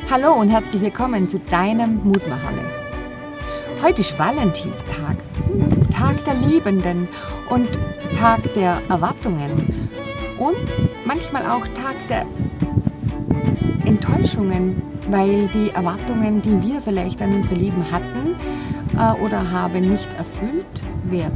Hallo und herzlich willkommen zu deinem Mutmacherle. Heute ist Valentinstag, Tag der Liebenden und Tag der Erwartungen und manchmal auch Tag der Enttäuschungen, weil die Erwartungen, die wir vielleicht an unsere Lieben hatten oder haben, nicht erfüllt werden.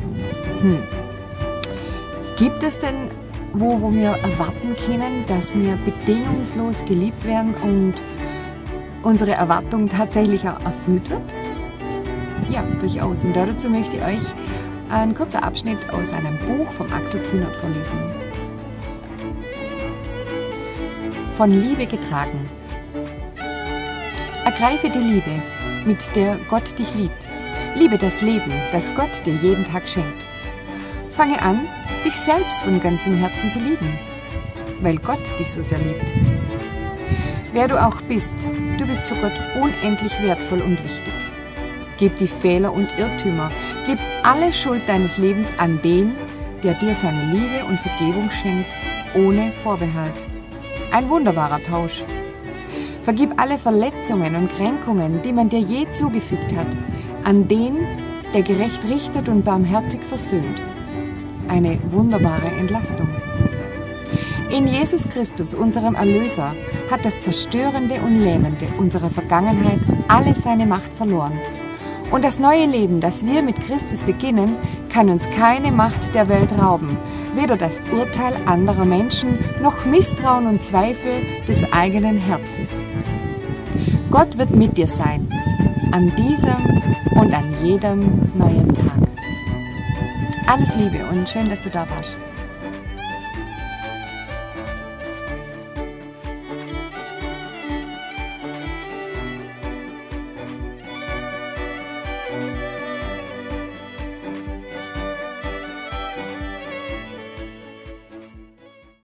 Gibt es denn wo wir erwarten können, dass wir bedingungslos geliebt werden und unsere Erwartung tatsächlich auch erfüllt wird? Ja, durchaus. Und dazu möchte ich euch ein kurzer Abschnitt aus einem Buch von Axel Kühnert vorlesen. Von Liebe getragen. Ergreife die Liebe, mit der Gott dich liebt. Liebe das Leben, das Gott dir jeden Tag schenkt. Fange an, dich selbst von ganzem Herzen zu lieben, weil Gott dich so sehr liebt. Wer du auch bist, du bist für Gott unendlich wertvoll und wichtig. Gib die Fehler und Irrtümer, gib alle Schuld deines Lebens an den, der dir seine Liebe und Vergebung schenkt, ohne Vorbehalt. Ein wunderbarer Tausch. Vergib alle Verletzungen und Kränkungen, die man dir je zugefügt hat, an den, der gerecht richtet und barmherzig versöhnt. Eine wunderbare Entlastung. In Jesus Christus, unserem Erlöser, hat das Zerstörende und Lähmende unserer Vergangenheit alle seine Macht verloren. Und das neue Leben, das wir mit Christus beginnen, kann uns keine Macht der Welt rauben, weder das Urteil anderer Menschen noch Misstrauen und Zweifel des eigenen Herzens. Gott wird mit dir sein, an diesem und an jedem neuen Tag. Alles Liebe und schön, dass du da warst.